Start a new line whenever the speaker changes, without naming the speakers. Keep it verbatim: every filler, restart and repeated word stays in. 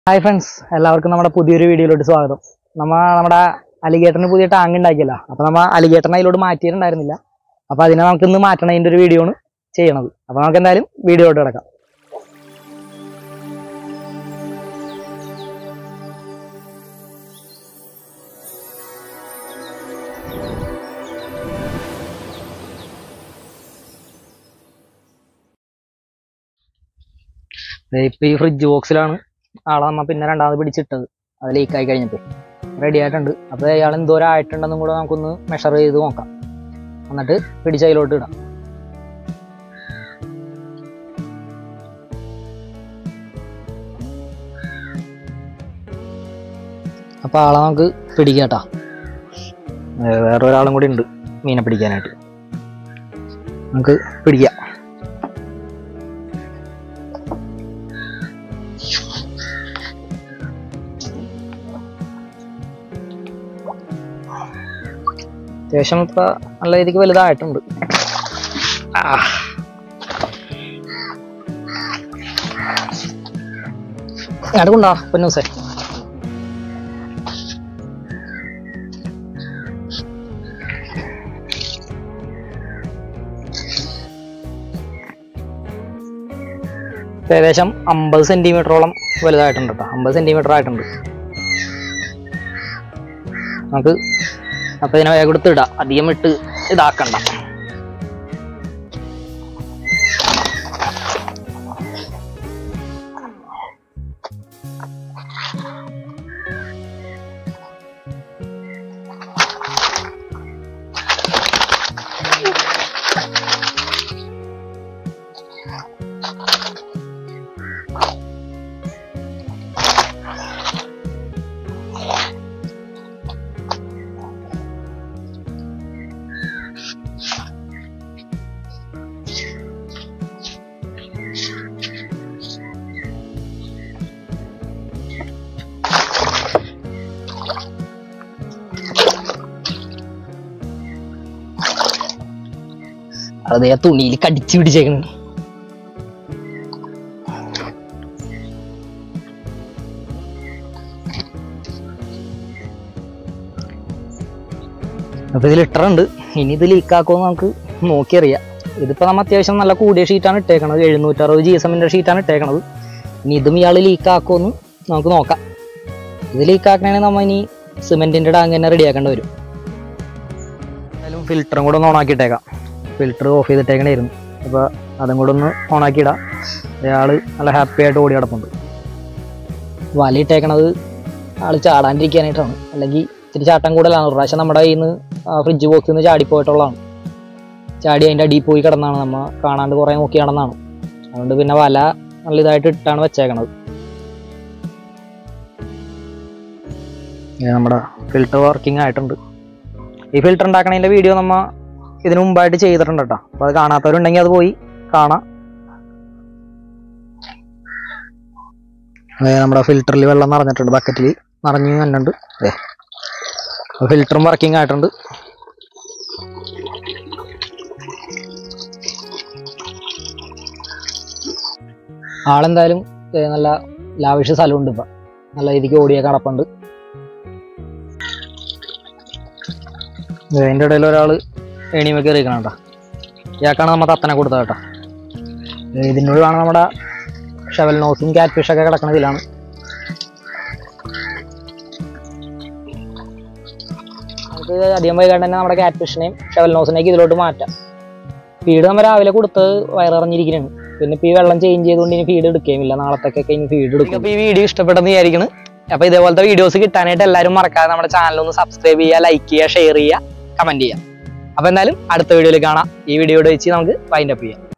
Hi friends, എല്ലാവർക്കും നമ്മുടെ പുതിയൊരു വീഡിയോയിലോട്ട് സ്വാഗതം. നമ്മൾ നമ്മുടെ അലിഗേറ്ററിന് പുതിയ ടാങ്ക് ഉണ്ടാക്കിയല്ലോ. അപ്പോൾ നമ്മൾ അലിഗേറ്ററിനെ അതിലോട്ട് മാറ്റിയിട്ടുണ്ടായിരുന്നില്ല. അപ്പോൾ അതിനെ നമുക്ക് ഇന്ന് മാറ്റണതിന്റെ ഒരു വീഡിയോ ആണ് ചെയ്യണത്. അപ്പോൾ നമുക്ക് എന്തായാലും വീഡിയോയിലോട്ട് കിടക്കാം. ഇപ്പൊ ഈ ഫ്രിഡ്ജ് ബോക്സിലാണ് ആളെ നമ്മ പിന്നെ രണ്ടാമത് പിടിച്ചിട്ടത്. അത് ലീക്കായി കഴിഞ്ഞപ്പോൾ റെഡി ആയിട്ടുണ്ട്. അപ്പോൾ അയാൾ എന്തോരം ആയിട്ടുണ്ടെന്നും കൂടെ നമുക്കൊന്ന് മെഷർ ചെയ്ത് നോക്കാം, എന്നിട്ട് പിടിച്ചതിലോട്ട് ഇടാം. അപ്പോൾ ആളെ നമുക്ക് പിടിക്കാട്ടാ. വേറൊരാളും കൂടി ഉണ്ട് മീനെ പിടിക്കാനായിട്ട്. നമുക്ക് പിടിക്കാം. അത്യാവശ്യം ഇപ്പൊ നല്ല രീതിക്ക് വലുതായിട്ടുണ്ട്. അടുക്കുണ്ടോ പൊന്നൂസേ? ഏകദേശം അമ്പത് സെന്റിമീറ്ററോളം വലുതായിട്ടുണ്ട് കേട്ടോ. അമ്പത് സെന്റിമീറ്റർ ആയിട്ടുണ്ട്. നമുക്ക് അപ്പൊ ഇതിനെ വേഗം എടുത്ത് ഇടാം, അധികം ഇട്ട് ഇതാക്കണ്ട. അതേ തുണിയിൽ കടിച്ചു പിടിച്ചേക്കണ്. അപ്പൊ ഇത് ലിറ്റർ ഉണ്ട്. ഇനി ഇത് ലീക്കാക്കുമെന്ന് നമുക്ക് നോക്കിയറിയാം. ഇതിപ്പോ നമ്മ അത്യാവശ്യം നല്ല കൂടിയ ഷീറ്റാണ് ഇട്ടേക്കണത്. എഴുന്നൂറ്ററുപത് ജി എസ് എമ്മിന്റെ ഷീറ്റാണ് ഇട്ടേക്കണത്. ഇനി ഇതും ഇയാൾ ലീക്കാക്കുമെന്ന് നമുക്ക് നോക്കാം. ഇത് ലീക്കാക്കണമെങ്കിൽ നമ്മ ഇനി സിമെന്റിന്റെ ടാങ്ക് തന്നെ റെഡിയാക്കേണ്ടി വരും. എന്തായാലും ഫിൽറ്ററും കൂടെ ഒന്ന് ഓണാക്കിയിട്ടേക്കാം. Filter of ചെയ്തിട്ടേക്കണായിരുന്നു. അപ്പോൾ അതും കൂടെ ഒന്ന് ഓണാക്കി ഇടാം. അയാൾ നല്ല ഹാപ്പി ആയിട്ട് ഓടി കിടപ്പുണ്ട്. വലയിട്ടേക്കണത് ആൾ ചാടാണ്ടിരിക്കാനായിട്ടാണ്. അല്ലെങ്കിൽ ഇത്തിരി ചാട്ടം കൂടുതലാണ്. ഒരു പ്രാവശ്യം നമ്മുടെ കയ്യിൽ നിന്ന് ഫ്രിഡ്ജ് ബോക്സിൽ നിന്ന് ചാടിപ്പോയിട്ടുള്ളതാണ്. ചാടി അതിൻ്റെ അടിയിൽ പോയി കിടന്നാണ്, നമ്മൾ കാണാണ്ട് കുറേ നോക്കി കിടന്നാണ്. അതുകൊണ്ട് പിന്നെ വല നല്ല ഇതായിട്ട് ഇട്ടാണ് വെച്ചേക്കണത്. നമ്മുടെ ഫിൽറ്റർ വർക്കിംഗ് ആയിട്ടുണ്ട്. ഈ ഫിൽറ്റർ ഉണ്ടാക്കണതിൻ്റെ വീഡിയോ നമ്മൾ ഇതിനു മുമ്പായിട്ട് ചെയ്തിട്ടുണ്ട് കേട്ടോ. അപ്പോൾ അത് കാണാത്തവരുണ്ടെങ്കിൽ അത് പോയി കാണാം. നമ്മുടെ ഫിൽറ്ററിൽ വെള്ളം നിറഞ്ഞിട്ടുണ്ട്, ബക്കറ്റിൽ നിറഞ്ഞു നല്ലുണ്ട്. അതെ, ഫിൽറ്ററും വർക്കിംഗ് ആയിട്ടുണ്ട്. ആളെന്തായാലും നല്ല ലാവിഷ് സ്ഥലമുണ്ട്. ഇപ്പം നല്ല രീതിക്ക് ഓടിയ കടപ്പുണ്ട്. അതിൻ്റെ ഇടയിൽ ഒരാൾ ഏണിമൊക്കെ എറിയിക്കണം കേട്ടോ. ഇയാൾക്കാണ് നമ്മൾ തത്തനെ കൊടുത്തത് കേട്ടോ. ഇതിൻ്റെ ഉള്ളിലാണ് നമ്മുടെ ഷെവൽ നോസും ക്യാറ്റ് ഫിഷൊക്കെ കിടക്കുന്നതിലാണ്. നമുക്ക് അധികം വൈകാണ്ട് തന്നെ നമ്മുടെ ക്യാറ്റ് ഫിഷിനെയും ഷെവൽ നോസിനെയൊക്കെ ഇതിലോട്ട് മാറ്റാം. ഫീഡ് നമ്മൾ രാവിലെ കൊടുത്ത് വയറിറങ്ങിയിരിക്കുകയാണ്. പിന്നെ ഇപ്പോൾ ഈ വെള്ളം ചേഞ്ച് ചെയ്തുകൊണ്ട് ഇനി ഫീഡ് എടുക്കുകയുമില്ല. നാളത്തേക്കൊക്കെ ഇനി ഫീഡ് എടുക്കും. അപ്പോൾ ഈ വീഡിയോ ഇഷ്ടപ്പെട്ടെന്ന് വിചാരിക്കുന്നു. അപ്പോൾ ഇതേപോലത്തെ വീഡിയോസ് കിട്ടാനായിട്ട് എല്ലാവരും മറക്കാതെ നമ്മുടെ ചാനലൊന്ന് സബ്സ്ക്രൈബ് ചെയ്യുക, ലൈക്ക് ചെയ്യുക, ഷെയർ ചെയ്യുക, കമൻറ്റ് ചെയ്യുക. അപ്പോൾ എന്തായാലും അടുത്ത വീഡിയോയിൽ കാണാം. ഈ വീഡിയോയുടെ വെച്ച് നമുക്ക് വൈൻഡ് അപ്പ് ചെയ്യാം.